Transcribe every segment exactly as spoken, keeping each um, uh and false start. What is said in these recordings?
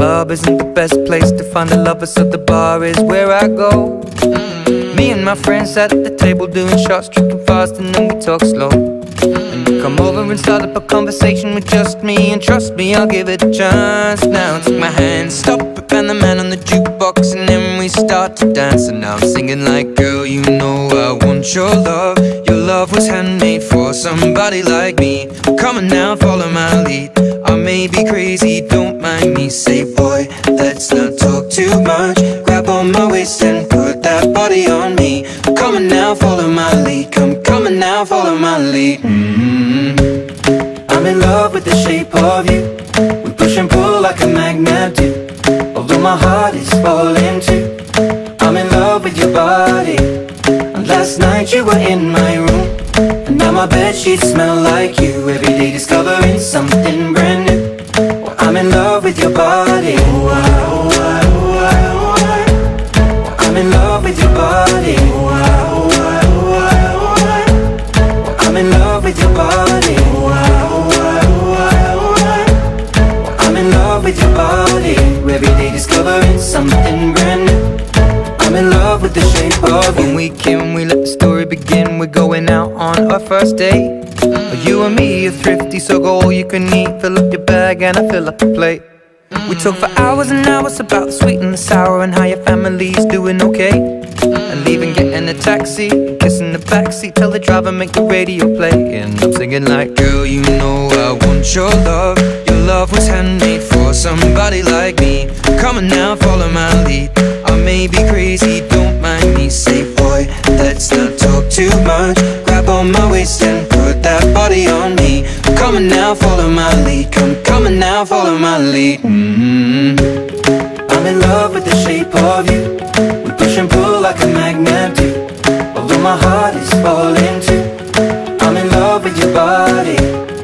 club isn't the best place to find a lover, so the bar is where I go. mm. Me and my friends at the table doing shots, tripping fast, and then we talk slow. And you come over and start up a conversation with just me, and trust me, I'll give it a chance. Now take my hand, stop it, and the man on the jukebox, and then we start to dance. And now I'm singing like, girl, you know I want your love. Your love was handmade for somebody like me. Come on now, follow my lead. I may be crazy, don't mind me. Say, boy, let's not talk too much. Grab on my waist and put that body on me. Come on now, follow my lead. Come, come on now, follow my lead. mm-hmm. I'm in love with the shape of you. We push and pull like a magnet do. Although my heart is falling too, I'm in love with your body. And last night you were in my room, and now my bedsheets smell like you. Every day discovering something brand new. Well, I'm in love with your body. Oh, I, oh, I, oh, I, oh, I. Well, I'm in love with your body. Oh, I, oh, I, oh, I, oh, I. Well, I'm in love with your body. Oh, I, oh, I, oh, I, oh, I. Well, I'm in love with your body. Every day discovering something brand new. I'm in love with the shape of you. When we came, we let the story begin. We're going out on our first date. mm. You and me are thrifty, so go all you can eat. Fill up your bag and I fill up the plate. mm. We talk for hours and hours about the sweet and the sour, and how your family's doing okay. mm. And leaving, getting a taxi, kissing the backseat, tell the driver make the radio play. And I'm singing like, girl, you know I want your love. Your love was handmade for somebody like me. Come on now, follow my lead. I may be crazy, don't mind me. Say, boy, let's not talk too much. Grab on my waist and put that body on me. Come on now, follow my lead. Come, come on now, follow my lead. mm-hmm. I'm in love with the shape of you. We push and pull like a magnet do. Although my heart is falling too, I'm in love with your body.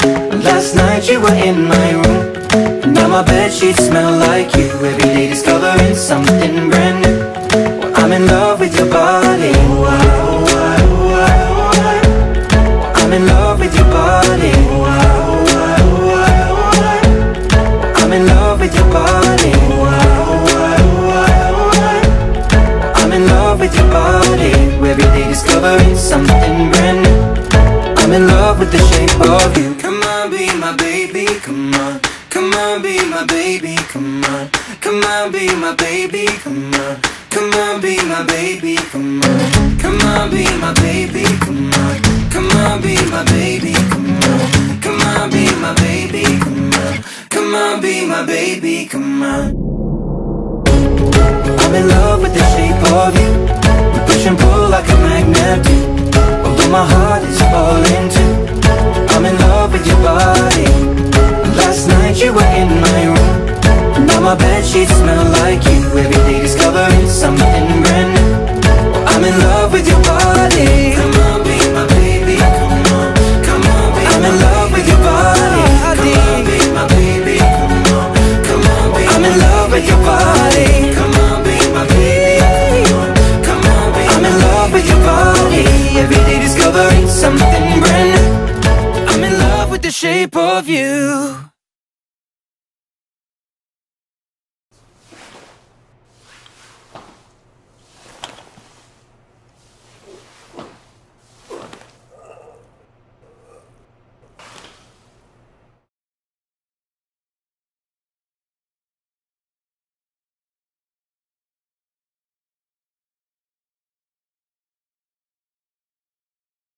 Last night you were in my room, and now my bedsheets smell like you. Every day discovering something brand new. Well, I'm in love with your body. Oh, I, oh, I, oh, I, oh, I. Well, I'm in love with your body. Oh, I, oh, I, oh, I, oh, I. Well, I'm in love with your body. Oh, I, oh, I, oh, I, oh, I. Well, I'm in love with your body. Every day discovering something brand new. I'm in love with the shape of you. Come on, be my baby, come on. Come on, be my baby, come on. Come on, be my baby, come on. Come on, be my baby, come on. Come on, be my baby, come on. Come on, be my baby, come on. Come on, be my baby, come on. Come on, be my baby, come on. I'm in love with the shape of you. We push and pull like a magnet do. Although my heart is falling too, I'm in love with your body. Last night you were in my room, and now my bedsheets smell like you. Every day discovering something brand new. Well, I'm in love with your body. Come on, be my baby, come on. Come on, be I'm in love with your body. Come on, be my baby, come on. Come on, be I'm in love with your body. Come on, be my baby, come on. Come on, be I'm in love with your body. Every day discovering something brand new. I'm in love with the shape of you.